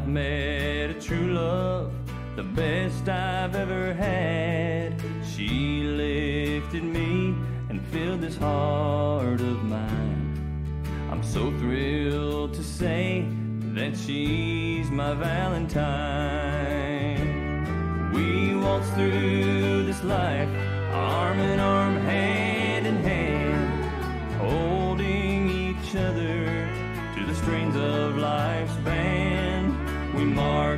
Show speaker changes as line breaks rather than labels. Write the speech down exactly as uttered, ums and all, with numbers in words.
I've met a true love, the best I've ever had. She lifted me and filled this heart of mine. I'm so thrilled to say that she's my Valentine. We waltz through this life, arm in arm, hand in hand, holding each other to the strings of life's band. We march